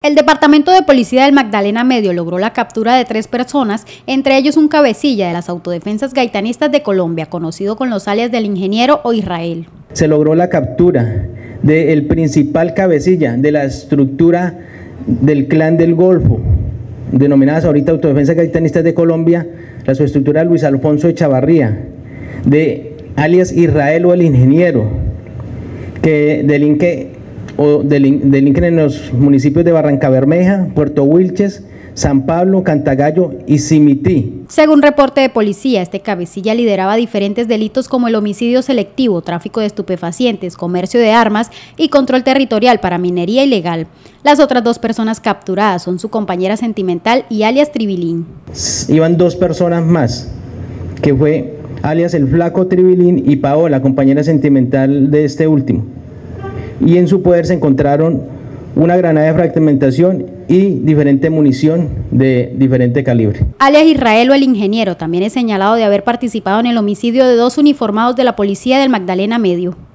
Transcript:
El Departamento de Policía del Magdalena Medio logró la captura de 3 personas, entre ellos un cabecilla de las autodefensas gaitanistas de Colombia, conocido con los alias del Ingeniero o Israel. Se logró la captura del principal cabecilla de la estructura del Clan del Golfo, denominadas ahorita Autodefensas Gaitanistas de Colombia, la subestructura Luis Alfonso Echavarría, de alias Israel o el Ingeniero, que delinquen en los municipios de Barrancabermeja, Puerto Wilches, San Pablo, Cantagallo y Simití. Según reporte de policía, este cabecilla lideraba diferentes delitos como el homicidio selectivo, tráfico de estupefacientes, comercio de armas y control territorial para minería ilegal. Las otras 2 personas capturadas son su compañera sentimental y alias Tribilín. Iban 2 personas más, que fue alias el Flaco Tribilín y Paola, compañera sentimental de este último. Y en su poder se encontraron una granada de fragmentación y diferente munición de diferente calibre. Alias Israel o el Ingeniero también es señalado de haber participado en el homicidio de 2 uniformados de la Policía del Magdalena Medio.